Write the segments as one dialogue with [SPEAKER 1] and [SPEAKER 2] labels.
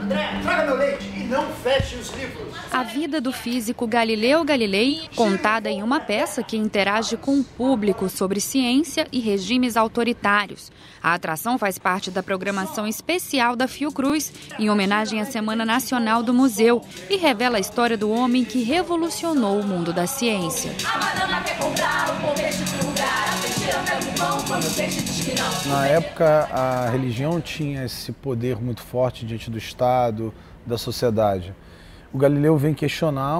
[SPEAKER 1] André, traga meu leite e não feche os livros.
[SPEAKER 2] A vida do físico Galileu Galilei, contada em uma peça que interage com o público sobre ciência e regimes autoritários. A atração faz parte da programação especial da Fiocruz, em homenagem à Semana Nacional do Museu, e revela a história do homem que revolucionou o mundo da ciência.
[SPEAKER 3] Na época, a religião tinha esse poder muito forte diante do Estado, da sociedade. O Galileu vem questionar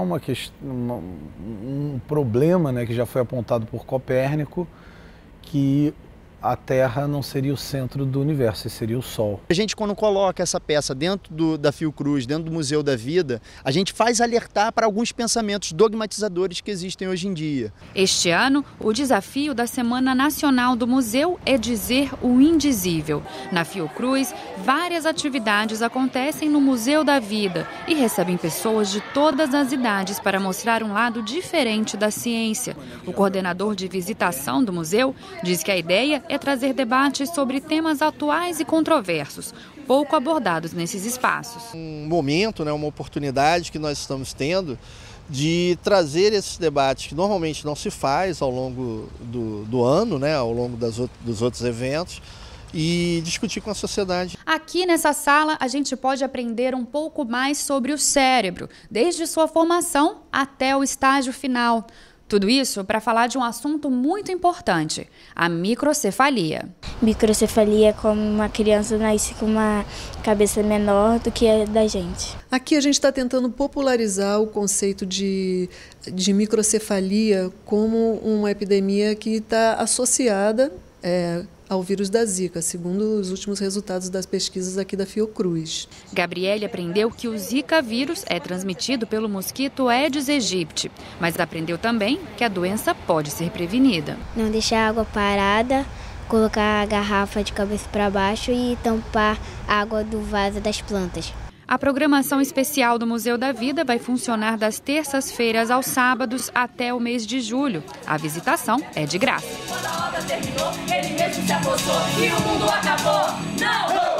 [SPEAKER 3] um problema, né, que já foi apontado por Copérnico, que a Terra não seria o centro do universo, seria o Sol.
[SPEAKER 4] A gente, quando coloca essa peça dentro da Fiocruz, dentro do Museu da Vida, a gente faz alertar para alguns pensamentos dogmatizadores que existem hoje em dia.
[SPEAKER 2] Este ano, o desafio da Semana Nacional do Museu é dizer o indizível. Na Fiocruz, várias atividades acontecem no Museu da Vida e recebem pessoas de todas as idades para mostrar um lado diferente da ciência. O coordenador de visitação do museu diz que a ideia é trazer debates sobre temas atuais e controversos, pouco abordados nesses espaços.
[SPEAKER 5] Um momento, uma oportunidade que nós estamos tendo de trazer esses debates que normalmente não se faz ao longo do ano, ao longo dos outros eventos, e discutir com a sociedade.
[SPEAKER 2] Aqui nessa sala a gente pode aprender um pouco mais sobre o cérebro, desde sua formação até o estágio final. Tudo isso para falar de um assunto muito importante, a microcefalia.
[SPEAKER 6] Microcefalia é como uma criança nasce com uma cabeça menor do que a da gente.
[SPEAKER 7] Aqui a gente está tentando popularizar o conceito de microcefalia como uma epidemia que está associada ao vírus da Zika, segundo os últimos resultados das pesquisas aqui da Fiocruz.
[SPEAKER 2] Gabriele aprendeu que o Zika vírus é transmitido pelo mosquito Aedes aegypti, mas aprendeu também que a doença pode ser prevenida.
[SPEAKER 6] Não deixar a água parada, colocar a garrafa de cabeça para baixo e tampar a água do vaso das plantas.
[SPEAKER 2] A programação especial do Museu da Vida vai funcionar das terças-feiras aos sábados até o mês de julho. A visitação é de graça.
[SPEAKER 8] Quando a obra terminou, ele mesmo se apossou e o mundo acabou. Não!